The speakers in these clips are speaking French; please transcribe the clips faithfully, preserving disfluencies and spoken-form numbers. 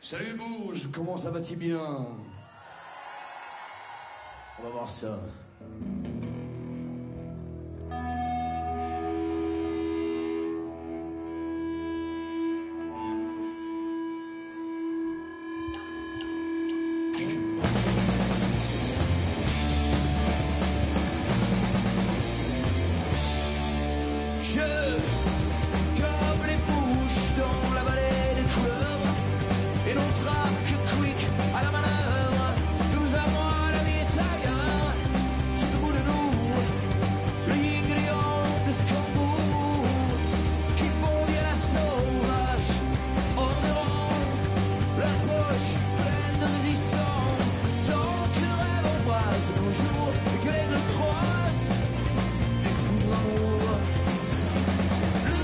Salut Bouge, comment ça va-t-il bien? On va voir ça. Le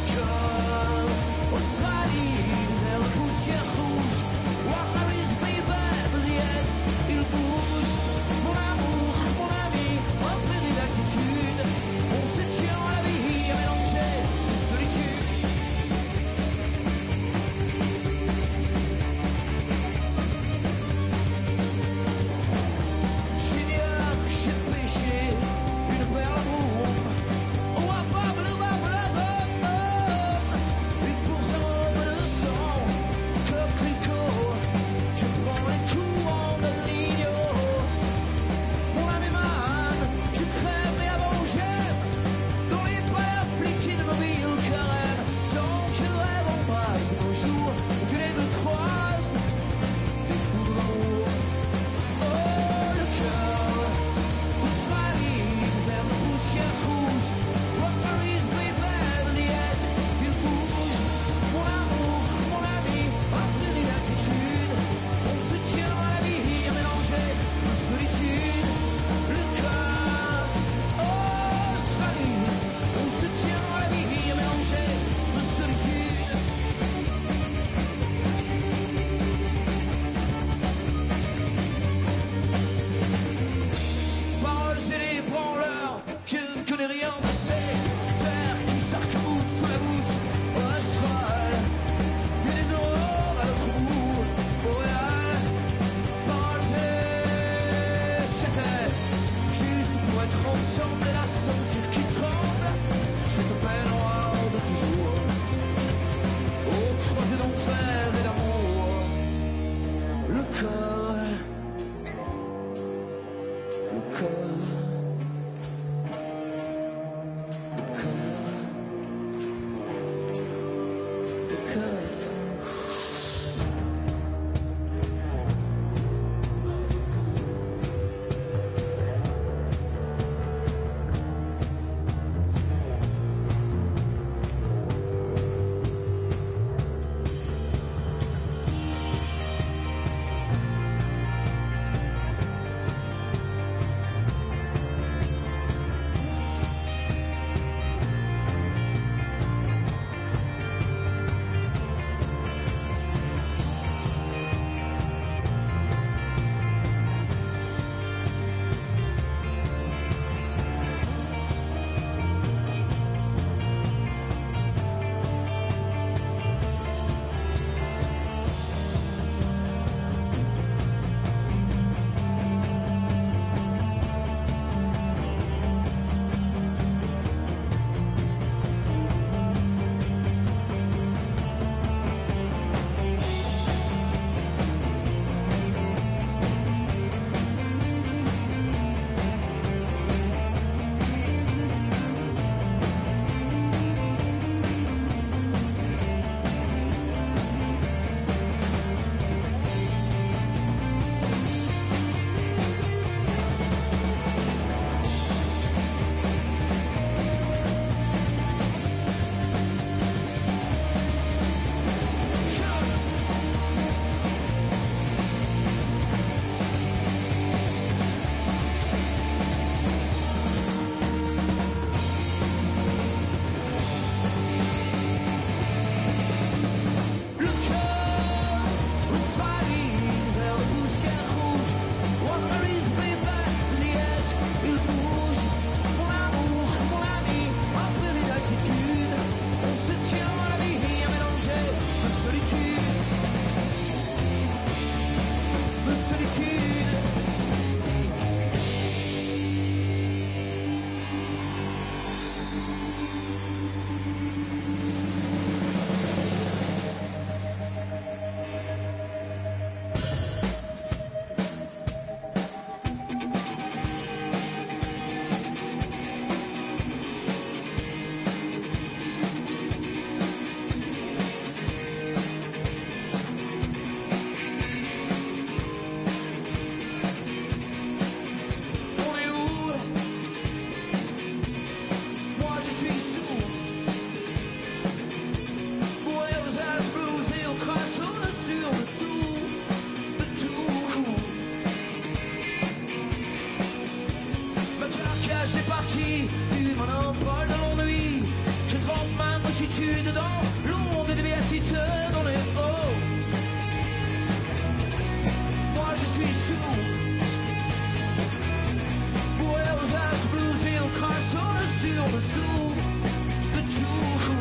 lassitude dans l'onde des béatitudes dans les hauts. Moi je suis sous bourré aux as blues et au crâne sur le sur dessous de tout.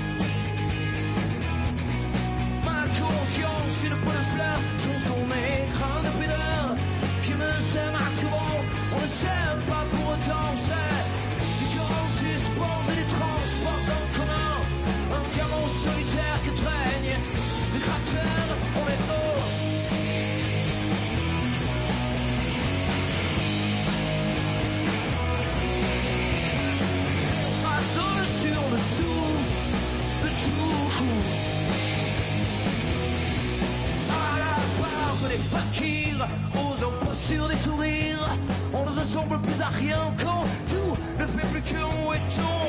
Ma conscience et le point de fleur sont sur mes crânes de pudeur. Je me sème à souvent, on ne s'aime pas pour autant, c'est du cœur en suspens et des transports en commun. Un diamant solitaire qui traîne, des cratères, on est haut. Sur le sur dessous de tout. À la barbe des fakirs, aux impostures des sourires, on ne ressemble plus à rien quand tout ne fait plus que on est on.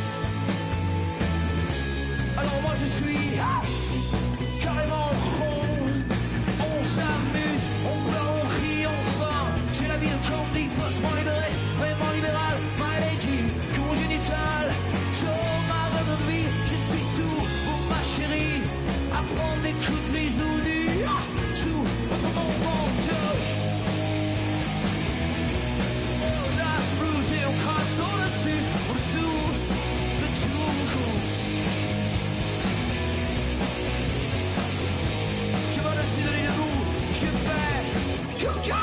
Alors moi je suis ah, carrément rond. On s'amuse, on pleure, on rit enfin. J'ai la vie de Candy, faussement libérée, vraiment libérale, my lady, congénitale. Je m'arrête de vie, je suis sous vous ma chérie, à prendre des coups de grisou nus ah, sous votre mon manteau. Aux as blues et on crasse au-dessus, au-dessous de tout. Je me dessus de debout, je fais Kuka.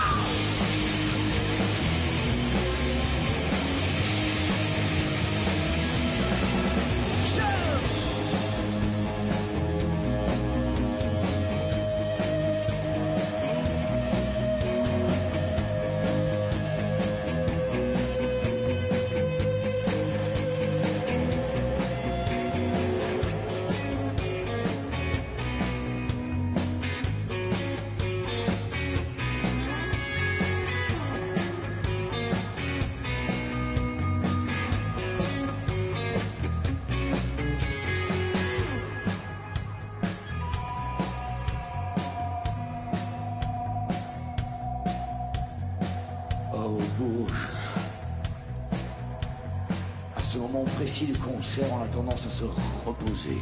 À ce moment précis du concert, on a tendance à se reposer.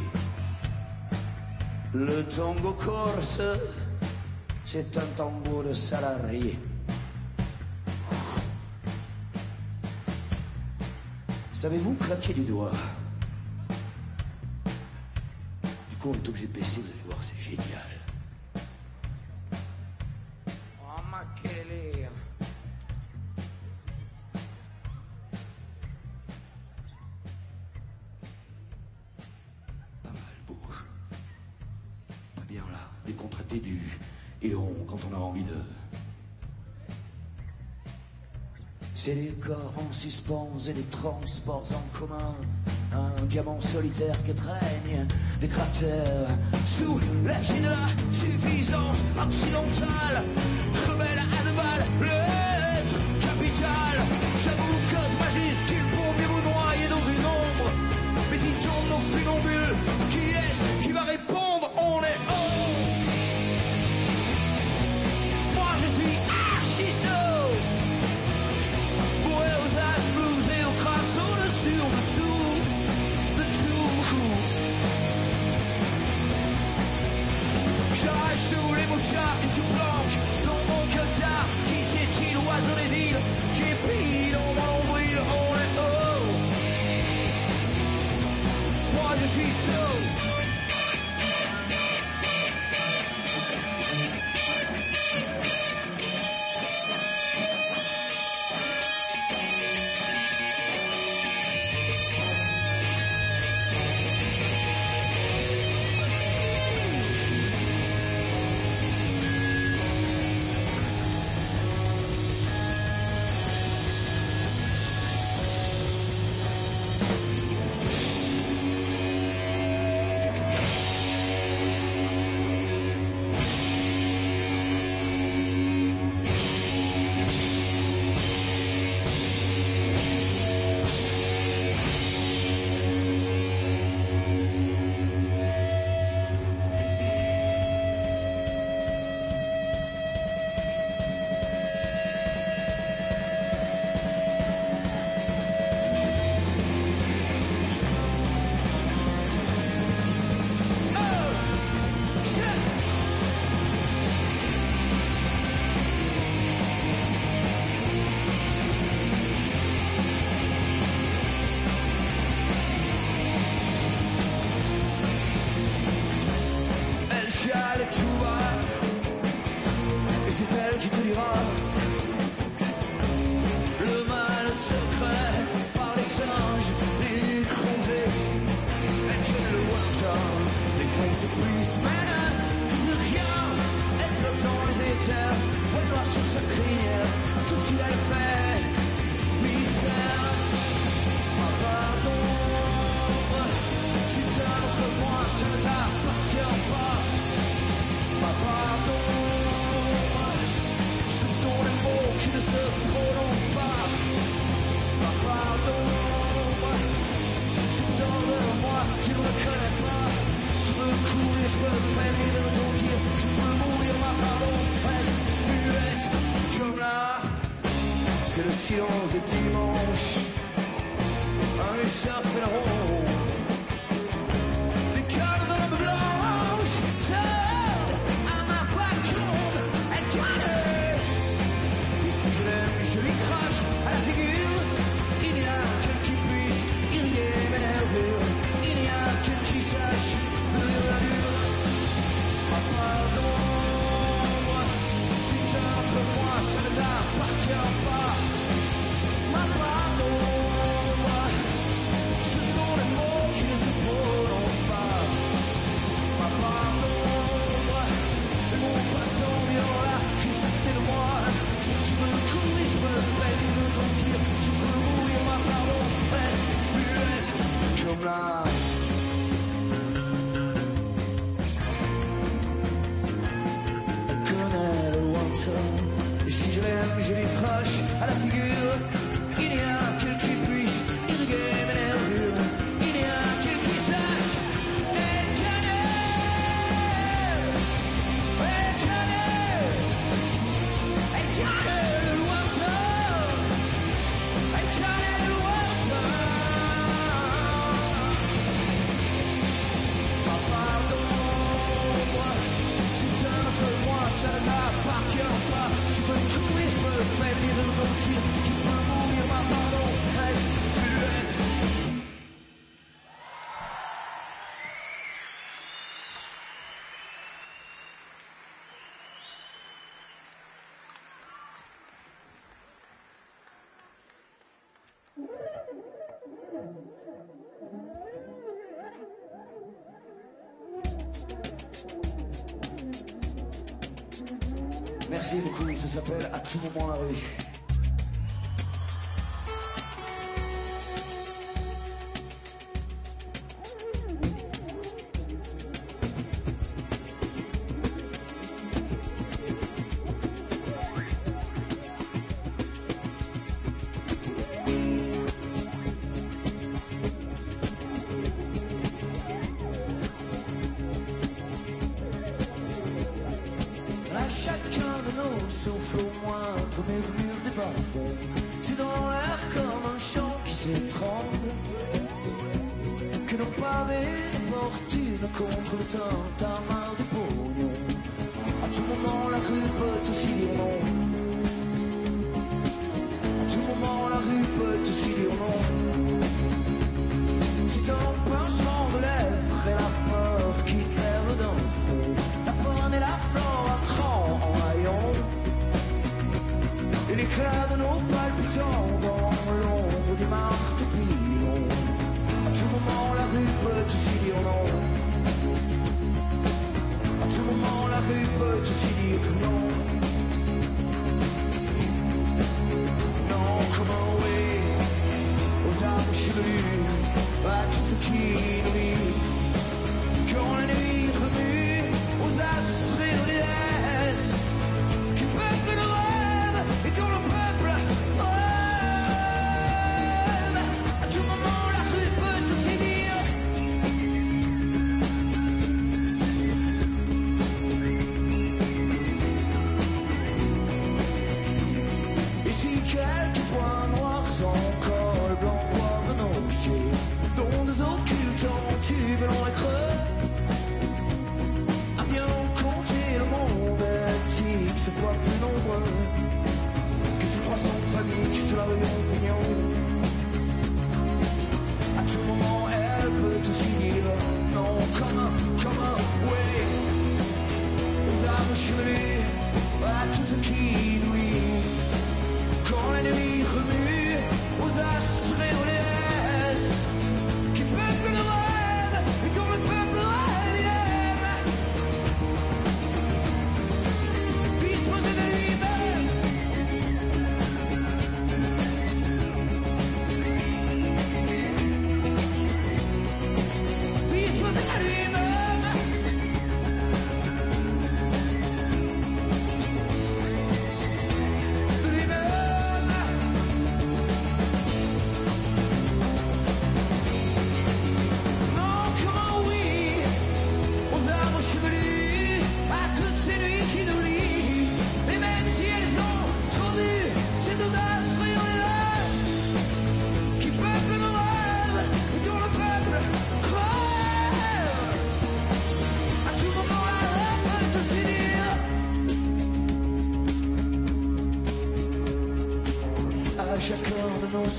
Le tango corse, c'est un tambour de salarié. Savez-vous claquer du doigt? Du coup, on est obligé de baisser, vous allez voir, c'est génial. Oh ma quelle est. Pas mal, bouge. Pas bien là, décontracté du et rond quand on a envie de... C'est des corps en suspens et des transports en commun. Un diamant solitaire qui traîne des cratères sous l'agile de la suffisance occidentale. Rebelle à deux balles, l'être capital. J'avoue que ce majuscule pour mieux vous noyer dans une ombre. Mais il tourne nos funambules. Qui est-ce qui va répondre? On est haut. Moi je suis archi-saut. Au-dessus, au-dessous de tout. J'arrache tous les mouchards que tu planques dans mon cotard. Qui sait-il, oiseau des îles, qui pille dans mon nombril. On est haut. Moi je suis saut. temps de moi, je ne me reconnais pas. Je peux courir, je peux faire de ton tir, je peux mourir, ma parole reste muette comme là. C'est le silence des dimanches, un hussard fait la ronde. Des câbles dans la blanche, seul à ma faconde, elle calme. Et si je l'aime, je lui crache à la figure. Il n'y a qu'elle qui puisse irriguer mes nervures. Il n'y a qu'elle qui sache me donner la lune. Ma pardon, si c'est entre moi, ça ne t'appartient pas. Ma pardon, ce sont les mots qui ne se prononcent pas. Ma pardon, les mots passant bien là, juste à côté de moi. Je peux le courir, je peux le faire de ton tir. Je peux mourir, ma pardon reste muette comme là. Elle connaît le lointain, et si je l'aime, je lui crache à la figure. Il n'y a qu'elle qui puisse irriguer mes nervures. Il n'y a qu'elle qui sache. Elle connaît, elle connaît, elle connaît le lointain. Elle connaît le lointain. Ma pardon, c'est entre moi, ça ne t'appartient pas. Je peux courir, je peux faire de ton tir. Je peux mourir, ma pardon reste muette. Merci beaucoup, ça s'appelle À tout moment la rue. À chacun de nos souffles au moindre murmure des bas-fonds. C'est dans l'air comme un chant qui s'étrangle que nos pavés de fortune contre le tintamarre de pognon. À tout moment la rue peut aussi dire non. À tout moment la rue peut aussi dire non. C'est un pincement de lèvres et la peur qui erre d'un fond. La faune et la flore à cran en rayon. Et l'éclat de nos palpitants dans l'ombre des marteaux-pilons. À tout moment la rue peut aussi dire non. À tout moment la rue peut aussi dire non. Non, come away.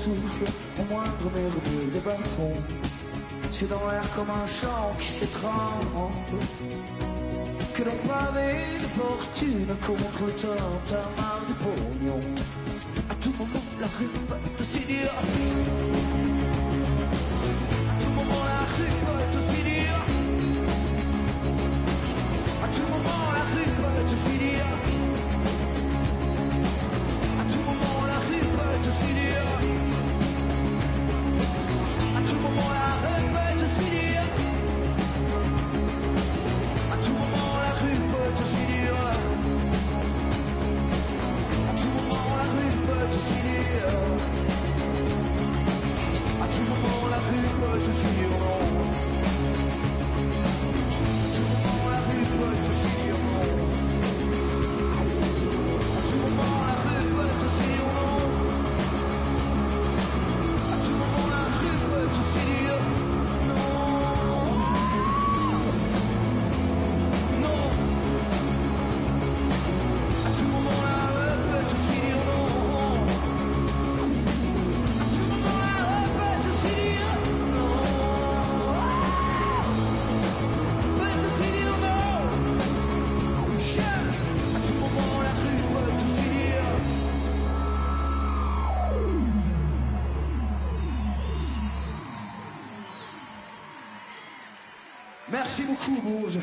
souffle au moindre murmure des bas-fonds. C'est dans l'air comme un chant qui s'étrangle, que l'on pavé de fortune contre le temps, ta main de pognon. À tout moment, la rue peut te séduire. À tout moment, la rue peut te séduire. À tout moment, la rue peut te séduire. À tout moment, la rue peut te séduire. À tout moment, la rue peut te séduire. À tout moment, la rue peut te séduire. À tout moment, la rue peut te séduire. À tout moment, la rue peut te séduire, non. À tout moment, la rue peut te séduire, non. À tout moment, la rue peut te séduire, non. À tout moment, la rue peut te séduire, non. Non. À tout moment, la rue peut te séduire, non. À tout moment, la rue peut te séduire, non. Peut te séduire, non. Je. À tout moment, la rue peut te séduire. Merci beaucoup, Bourges.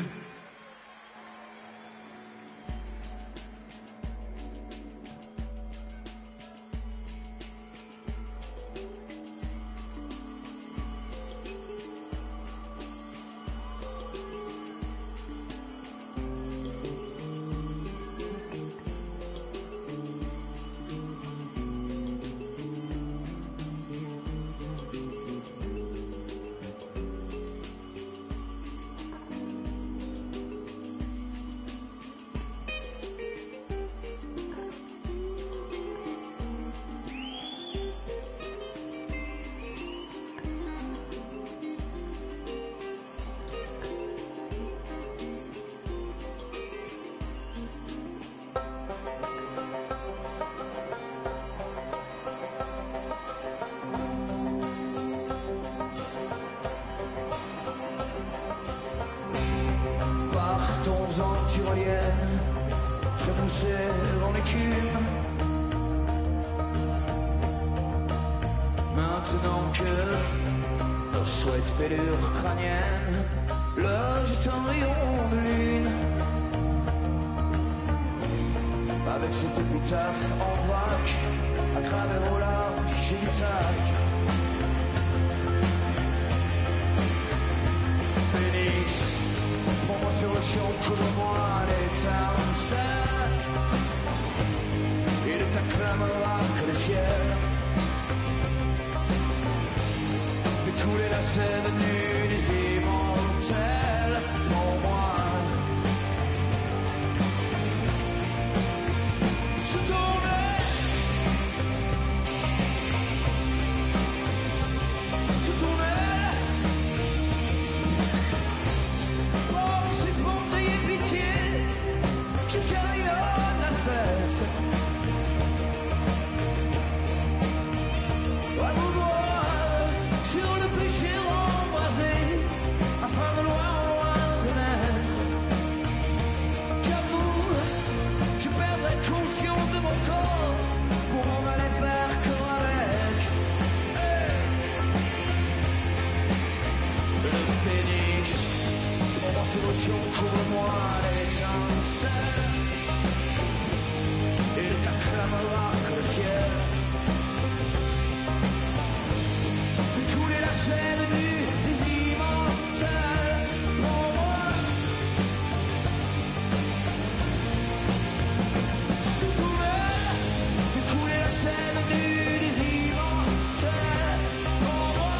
Partons en tyrolienne, trémoussés dans l'écume. Maintenant que nos chouettes fêlures crâniennes logent un rayon de lune, avec cette épitaphe en vrac à graver au large du tac. Phoenix, prends-moi sur le champ, couvre-moi l'étincelle, et ne t'acclamera que le ciel. Fais couler la sève nue des immortels pour moi. Je tournais, je tournais. Oh, cette bonté et pitié qui carillonne la fête. À vouloir sur le péché embrasé, afin de loin en loin connaître qu'amour, je perdrai conscience de mon corps pour m'en aller faire corps avec. Hey. Le phénix, prends-moi sur le champ, couvre-moi l'étincelle, et ne t'acclamera que le ciel. Couler la scène nue des immortels pour moi. Je tournais, fais couler la scène nue des immortels pour moi.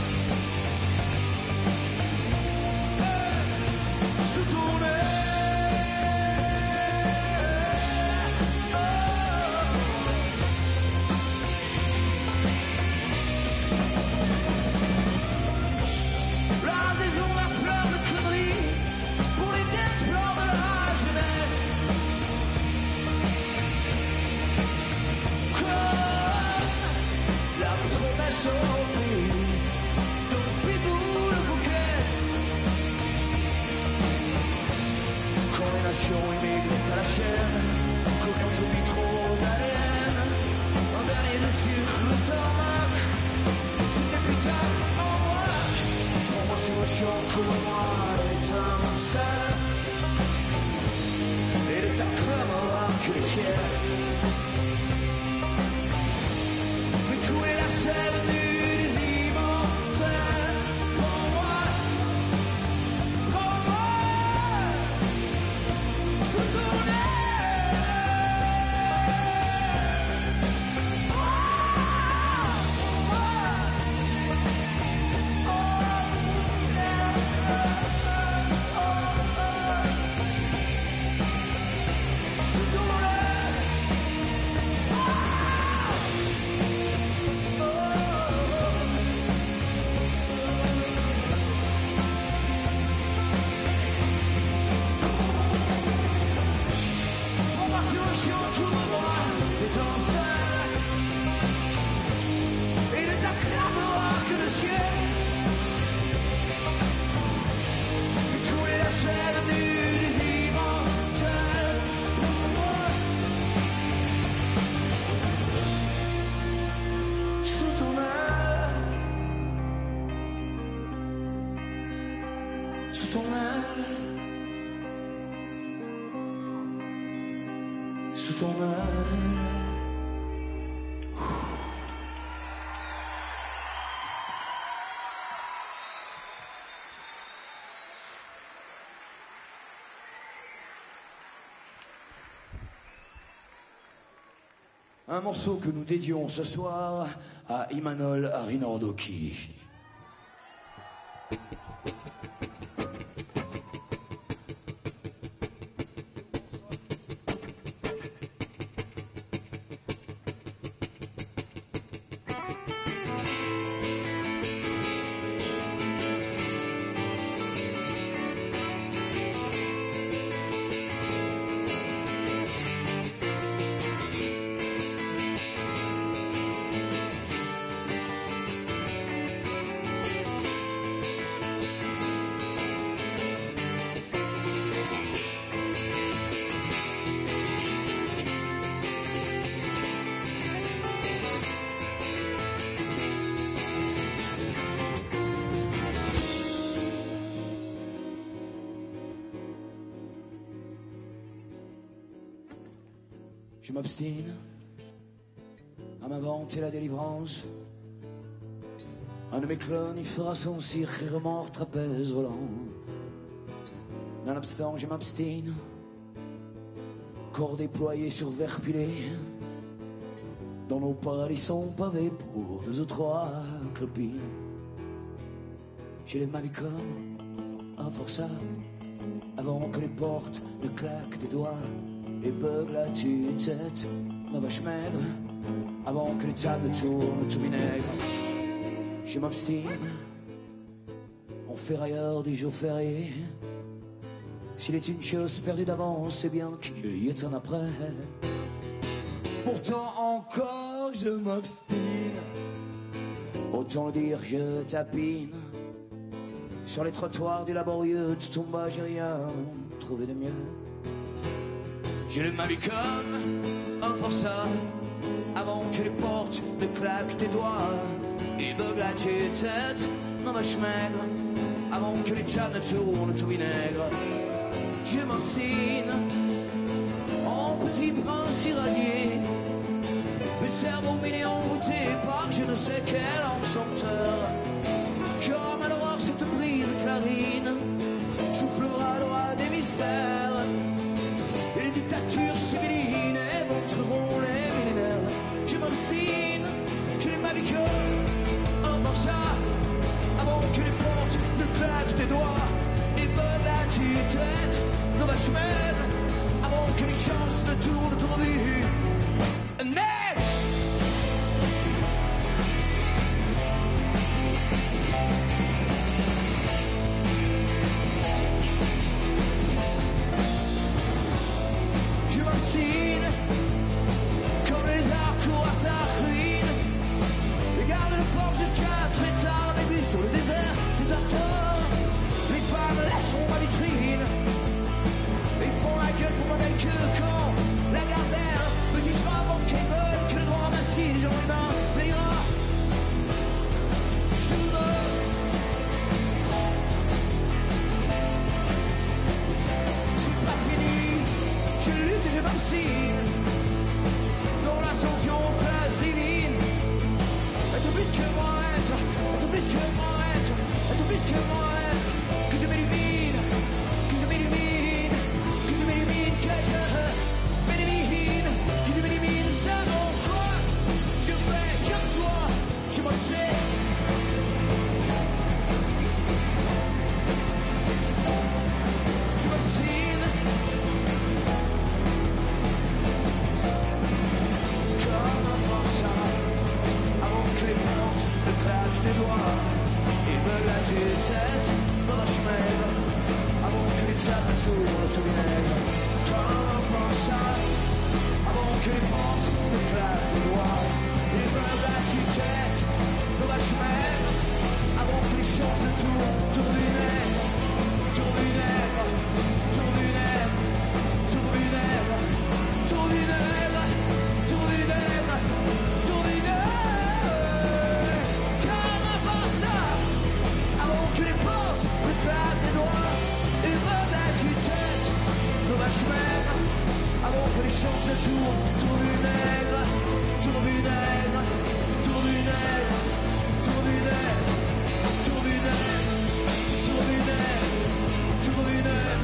Je tournais, oh. chaîne, que quand on vit trop d'A D N, un dernier dessus le tarmac, c'est l'épitaphe en vrac. Prends-moi sur le champ, couvre-moi l'étincelle, et de ta clameur que le ciel fait couler la sève nue des immortels. Prends-moi, prends-moi sous ton un morceau que nous dédions ce soir à Imanol Arinordoki. Je m'obstine à m'inventer la délivrance. Un de mes clones y fera son cirque remords trapèze volant. Nonobstant, je m'obstine, corps déployé sur verre pilé, dans nos paralysons pavés pour deux ou trois clopines. J'élève ma vie comme un forçat, avant que les portes ne claquent des doigts et bug la tue-tête, la vache maigre, avant que les tables tournent tout vinaigre. Je m'obstine, en ferrailleur des jours fériés. S'il est une chose perdue d'avance, c'est bien qu'il y ait un après. Pourtant encore je m'obstine, autant le dire je tapine. Sur les trottoirs du laborieux, tout en bas j'ai rien trouvé de mieux. J'élève ma vie comme un forçat, avant que les portes ne claquent tes doigts et bug la tête, non vache maigre, avant que les tchats ne tournent tout vinaigre. Je m'obstine en petit prince irradié, le cerveau mêlé envoûté par je ne sais quel enchanteur. Comme à l'aurore cette brise clarine soufflera le roi des mystères, et les dictatures civilines éventreront les millénaires. Je m'obstine, je n'ai ma vie que un forçat, avant que les portes ne claquent tes doigts et me la tue-tête, nos vaches mères, avant que les chances ne tournent ton but. tout vinaigre, comme un forçat, avant que les portes ne claquent les doigts. Les meubles à tue-tête, nos vaches mères, avant que les choses se tournent, tout vinaigre, tout vinaigre, tout vinaigre, tout vinaigre, tout vinaigre, tout vinaigre, tout vinaigre, comme un forçat, avant que les portes ne claquent les doigts. Les meubles à tue-tête, nos vaches mères, avant que les choses se tournent, tout vinaigre, tout vinaigre, tout vinaigre, tout vinaigre, tout vinaigre, tout vinaigre, tout vinaigre,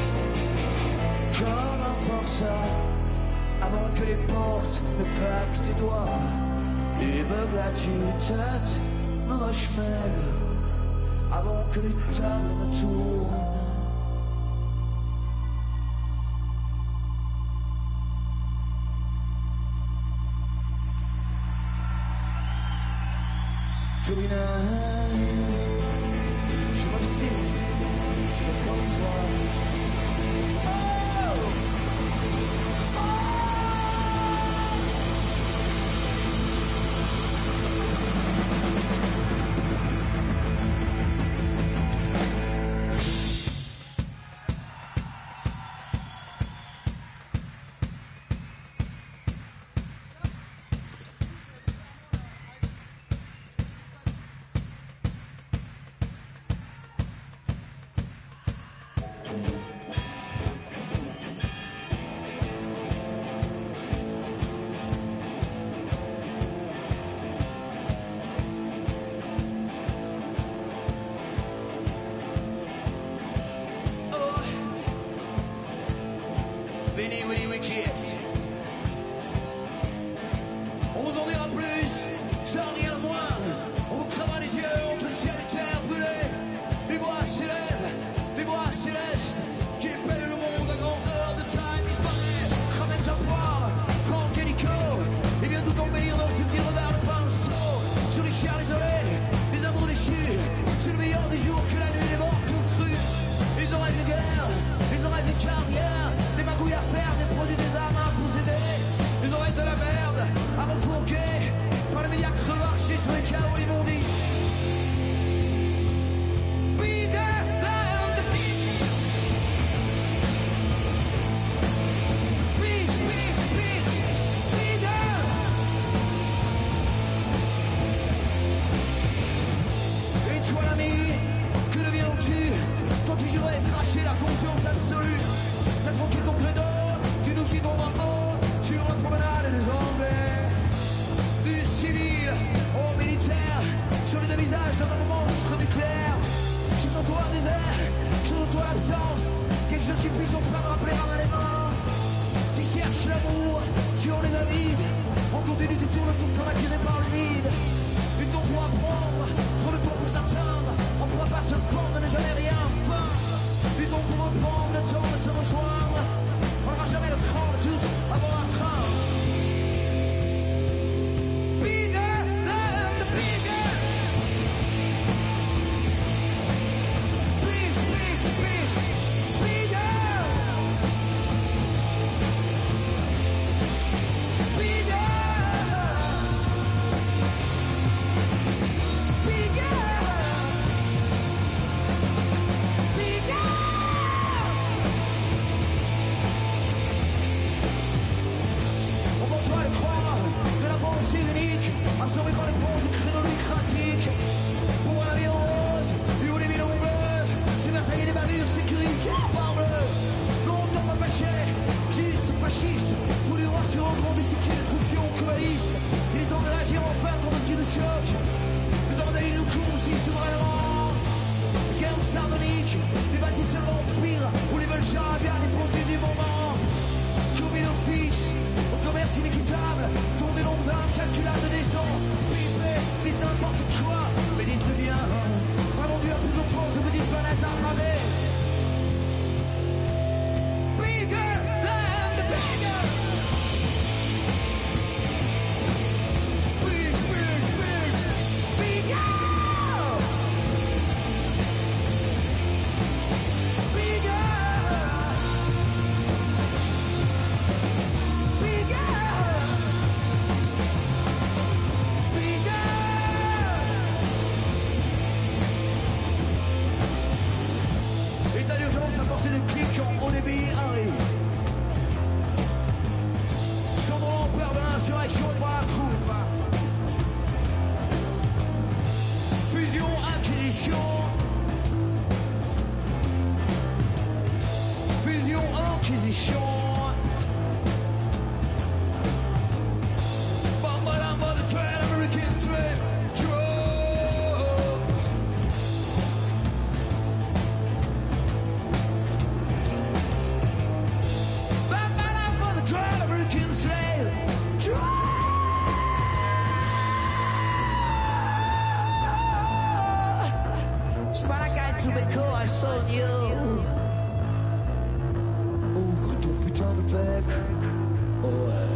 comme un forçat, avant que les portes ne claquent des doigts. Les meubles à tue-tête, nos vaches maigres, avant que les tables ne tournent. Tout vinaigre, je m'obstine, je fais comme toi. Oh, oh. Veni, veni, wicked. On vous en dira plus, sans rien de moins. On vous crevera les yeux entre le ciel et terre brûlés. Les voix s'élèvent, les voix célestes qui épellent le monde à grand heure de time. Ils se barraient, ramènent ta poire, Franck et Nico. Et vient tout embellir dans ce petit regard de pinceau. Sur les chers désolés, les amours déchus. C'est le meilleur des jours que la nuit les morts tout cru. Les oreilles de guerre, les oreilles de carrière. Des magouilles à faire, des produits des armes à posséder. Les oreilles de la merde à refourguer par les médias crevarchés sur les chaos immondies. Bigger than the beast. Beach, beach, beach. Bigger. Et toi l'ami, que deviens-tu? Toi qui jurais cracher la conscience absolue. T'as tranquille ton credo, tu nous chies ton drapeau sur la promenade des Anglais. Du civil au militaire, sur les deux visages d'un monstre nucléaire. Je sens toi un désert, je sens toi l'absence, quelque chose qui puisse enfin me rappeler à ma démence. Tu cherches l'amour, tu en les avides, on continue, tu tournes autour comme attiré par le vide. Du temps pour apprendre, trop de temps pour s'atteindre, on ne pourra pas se fondre, ne jamais rien feindre. Du temps pour reprendre, le temps de se rejoindre. On n'aura jamais le cran de tous avoir un train. Bigger than the biggest. Big, big, big. Bigger. Bigger. Bigger. portée de clics en haut débit, Harry. Sombre l'ampleur de l'insurrection par la coupe. Fusion, acquisition. Fusion, acquisition. Bam, by the Grand American Slave Drop. Bam, by the Grand American Slave Drop. Spalacate to be cool, I saw you. Ouvre ton putain de bec. Ouais.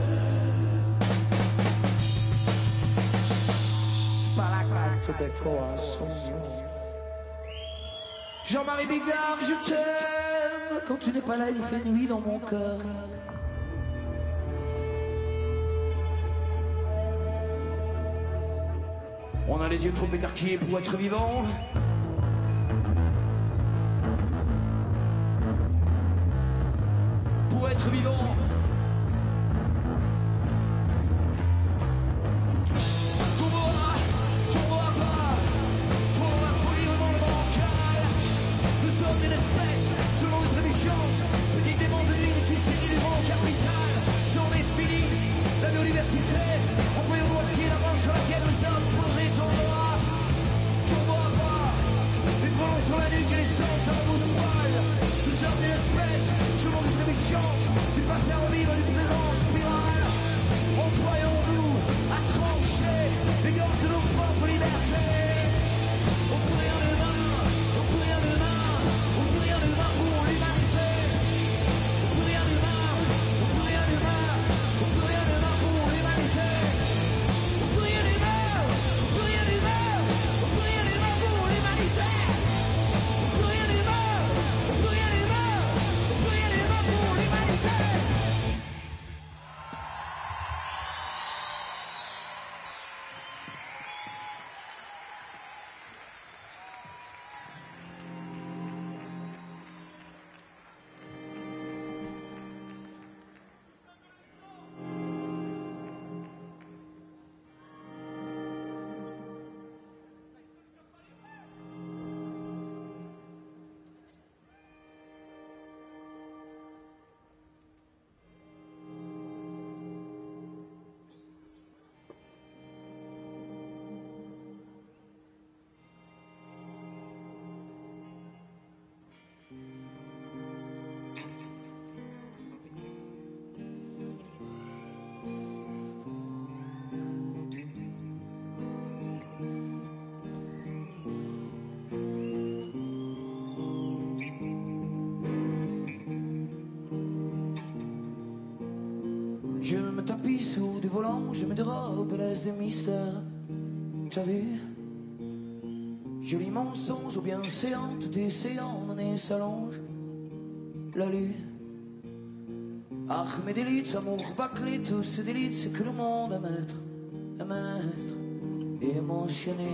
Spalacate to be cool, I saw you. Jean-Marie Bigard, je t'aime. Quand tu n'es pas là, il fait nuit dans mon cœur. On a les yeux trop écarquillés pour être vivant. Pour être vivant. Tournois, tournois pas. Pour la folie au monde bancal. Nous sommes une espèce, selon une trébuchante. Petits démons de nuit, tu sais, du vent capital. Journée finie, la biodiversité. On peut y voici la branche sur laquelle nous sommes posés. Tournois, tournois pas. Les frelons sur la nuque et les sangs, ça rebousse poil. Nous sommes une espèce, selon une trébuchante. Du passé à revivre, du présent en spirale. Employons-nous à trancher les gorges de nos propres libertés. On peut rien de main, on peut rien de main, on peut rien de main pour l'humanité. On peut rien de main, on peut rien de main, on peut rien de main pour l'humanité. On peut rien de main, on peut rien de main, on peut rien de main pour l'humanité. On peut rien de main, on peut rien de main, on peut rien de main pour l'humanité. Je me tapis sous du volant, je me dérobe, laisse des mystères. T'as vu? Joli mensonge ou bien séante, des séants, mon nez s'allonge. La lune. Ah, mes délites, amour bâclé, tous ces délites, c'est que le monde à mettre, à mettre, émotionné.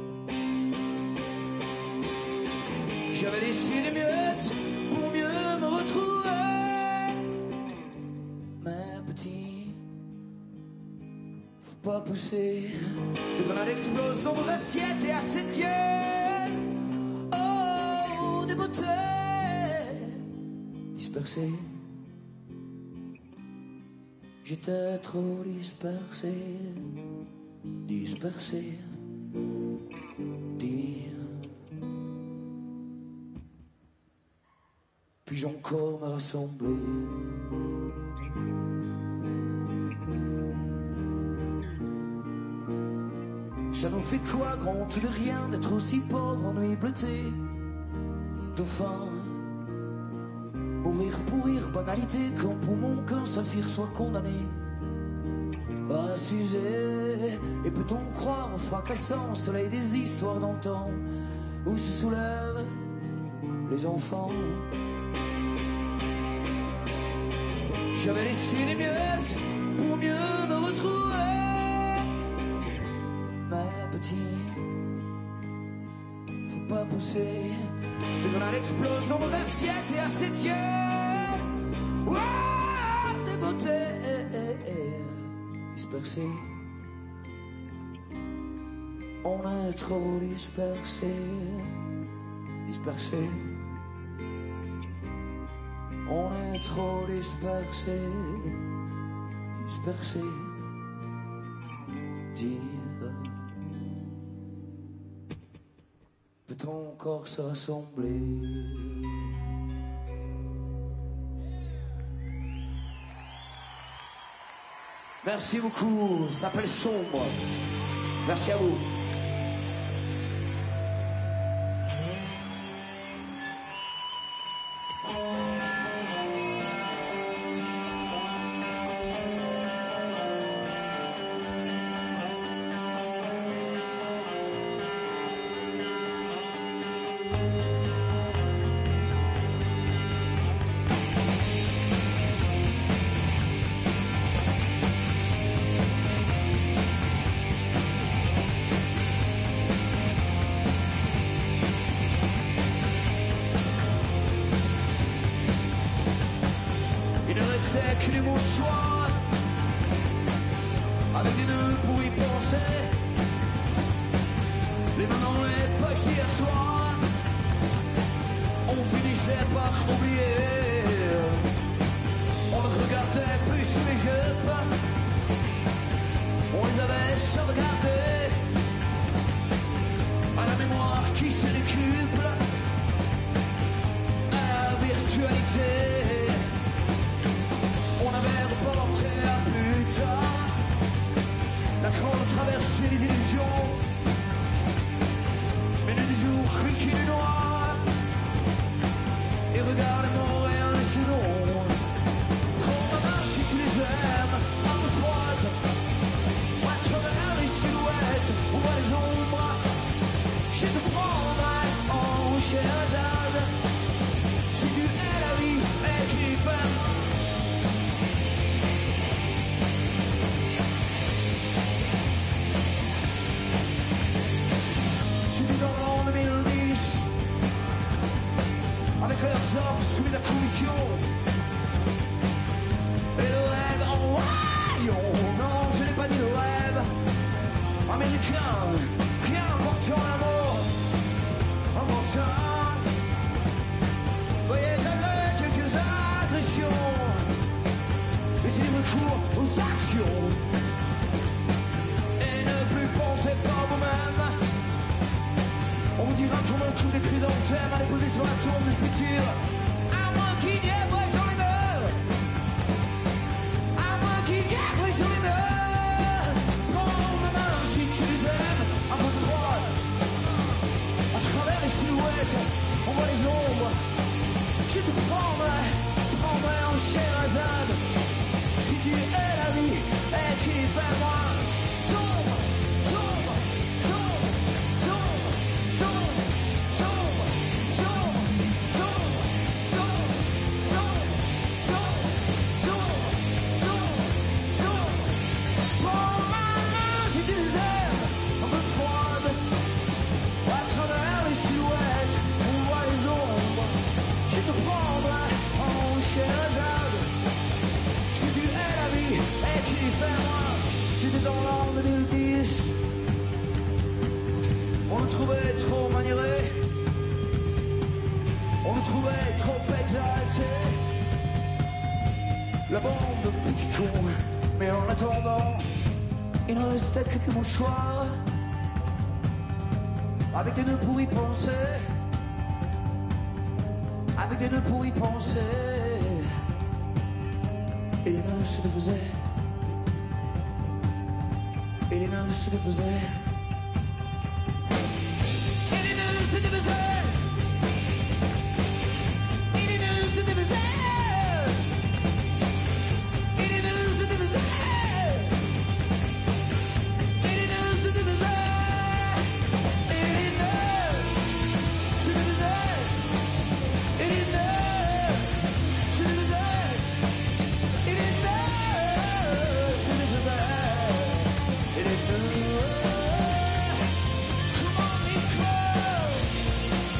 J'avais laissé des miettes pour mieux me retrouver. Pas pousser, de grenades explosent dans vos assiettes et assiettes. Oh, des beautés dispersées. J'étais trop dispersé, dispersé. Dire, puis-je encore me rassembler? Ça nous fait quoi, grand de rien, d'être aussi pauvre, ennui bleuté, de faim. Mourir pour rire, banalité, quand pour mon qu'un saphir soit condamné à s'user. Et peut-on croire en fracassant au soleil des histoires d'antan où se soulèvent les enfants? J'avais laissé les miettes pour mieux me retrouver. Ma petite, faut pas pousser, Des grenades explosent dans nos assiettes et assiettes. Wow, des beautés dispersées. On est trop dispersés, dispersés. On est trop dispersés, dispersés. Dire, peut-on encore se rassembler? Merci beaucoup, ça s'appelle Sombre. Merci à vous. Que les mouchoirs avec des nœuds pour y penser, les mains dans les poches d'hier soir, on finissait par oublier. On ne regardait plus sous les jupes, on les avait sauvegardés à la mémoire qui se décuple, à la virtualité. On avait reporté à plus tard la grande traversée des illusions, mais du jour qui est noir et regarde mourir les saisons. Prends ma main si tu les aimes, en droite, à travers les silhouettes ou les ombres. Je te prendrai en Scheherazade si tu es la vie et qui fait. En deux mille dix, avec leurs offres sous les accouchements et le rêve en rayon. Non, je n'ai pas dit le rêve américain, rien important l'amour, important. Voyez, j'avais quelques agressions, mais j'ai recours aux actions et ne plus pensez pas vous-même. On vous dira comment tous les chrysanthèmes à les poser sur la tombe du futur. À moins qu'il y ait brèche dans les murs, à moins qu'il y ait brèche dans les murs. Prends ma main si tu les aimes, un peu droite. À travers les silhouettes, on voit les ombres. Je te prendrai, prendrai en Scheherazade si tu es la vie et qui fait moi. Sombre, sombre, sombre, sombre. Sombre, sombre, sombre, sombre, sombre, sombre, sombre, sombre, sombre. Prends ma main si tu les aimes, un peu froide. À travers les silhouettes, on voit les ombres. Je te prendrai en Scheherazade si tu es la vie et qui fait moi. J'étais dans l'an deux mille dix. On le trouvait trop maniéré, on le trouvait trop exalté. La bande de petits cons, mais en attendant, il ne restait que des mouchoirs avec des nœuds pour y penser, avec des nœuds pour y penser. Et les nœuds se défaisaient, et les nœuds se défaisaient. Se défaisaient, et les nœuds se défaisaient, et les nœuds se défaisaient, et les nœuds se défaisaient, et les nœuds se défaisaient, et les nœuds se défaisaient, et les nœuds se défaisaient, et les nœuds. Come on, Nico.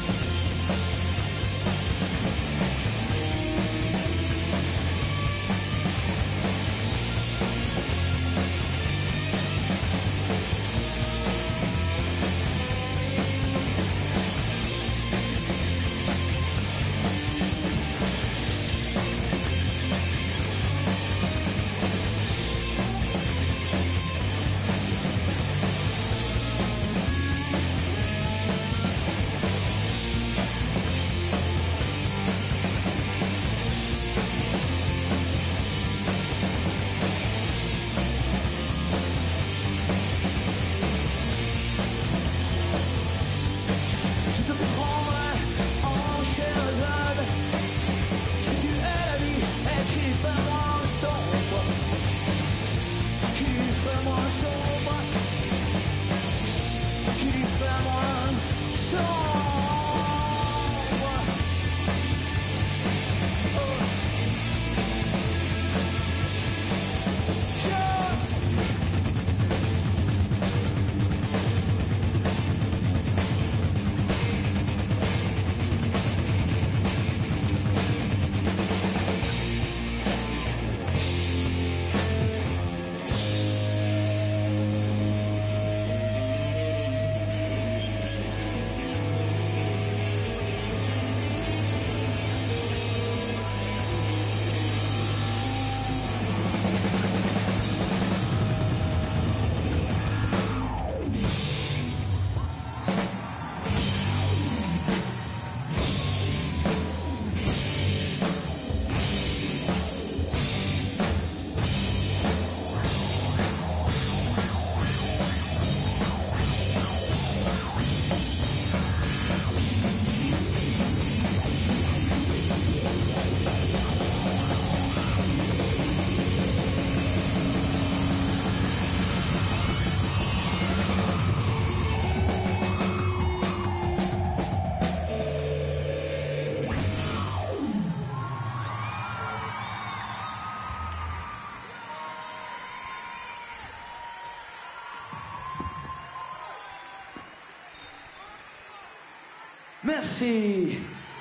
Merci.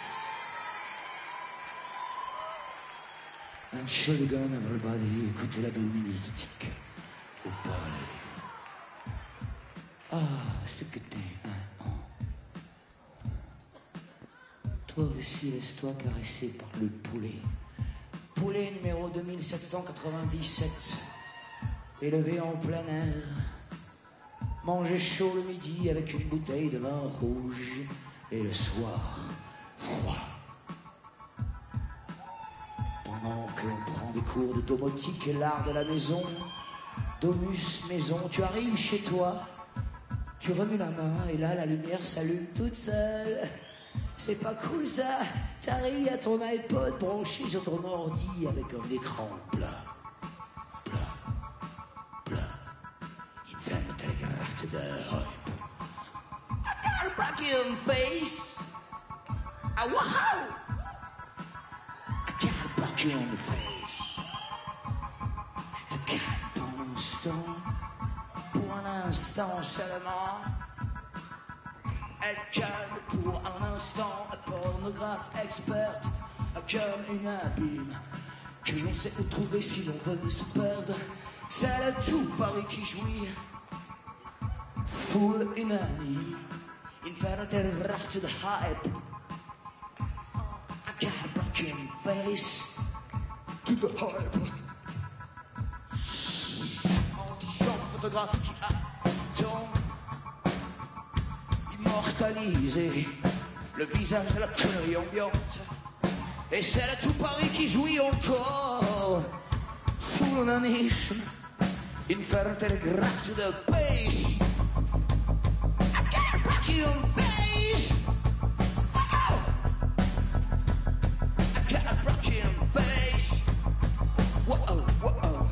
And Shotgun, everybody, écoutez la Dominique au palais. Ah, ce que t'es un an. Toi aussi, laisse-toi caresser par le poulet. Poulet numéro deux mille sept cent quatre-vingt-dix-sept. Élevé en plein air. Manger chaud le midi avec une bouteille de vin rouge. Et le soir, froid. Pendant que l'on prend des cours de domotique et l'art de la maison, Domus maison, tu arrives chez toi, tu remues la main et là la lumière s'allume toute seule. C'est pas cool ça. T'arrives à ton iPod branché sur ton ordi avec un écran plat. Plat. Plat. Il fait un télégraphe de hype. I got a broken face. Ah wow! I got a broken face. Te calme pour un instant. Pour un instant seulement. Elle calme pour un instant, un pornographe experte, comme une abîme, que l'on sait où trouver si l'on veut se perdre. C'est le tout Paris qui jouit, full unanime, inferno terror to the hype. I got a broken face, to the hype. Anti-champ photographe qui attend. Immortaliser le visage de la connerie ambiante. Et c'est là tout Paris qui jouit encore sous l'onanisme. Inferno télégraphe de pêche. I got a broken face. Oh. I got a broken face. Whoa, whoa.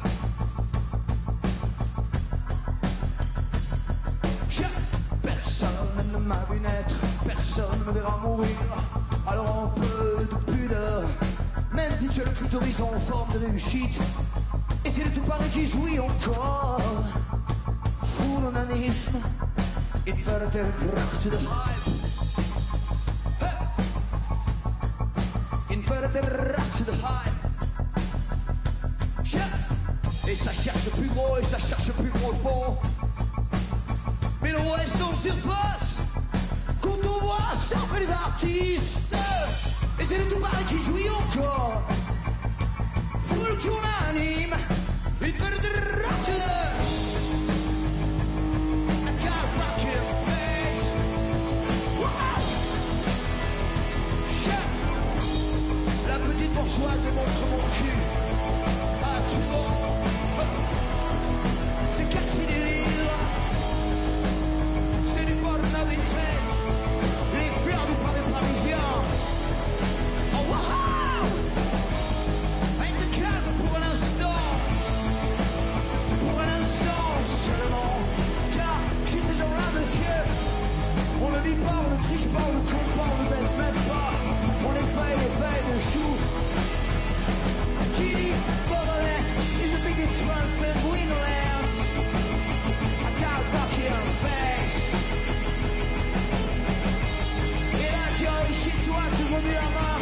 Personne ne m'a vu naître, personne ne me verra mourir. Alors un peu de pudeur, même si tu as le clitoris en forme de réussite. Et c'est le tout Paris qui jouit encore. Full onanisme, inferno télégraphe to the hype. Inferno télégraphe to the hype. Et ça cherche plus gros, et ça cherche plus profond. Mais l'on reste en surface quand on voit surfer les artistes. Et c'est le tout Paris qui jouit encore. Full qu'on anime. Une perte de racheteux. I got a broken face. Wow. La petite bourgeoise montre mon cul à tout le monde. C'est catchy délire. Les fleurs du Paris parisien. Oh wow! Avec le calme pour un instant. Pour un instant seulement. Car chez ces gens-là, monsieur, on ne vit pas, on ne triche pas, on ne compte pas, on ne baisse même pas. On les fait, les fait de chou. Qui dit Bordelette is a big trance and Winland. I got a broken face. Chez toi, tu remues la main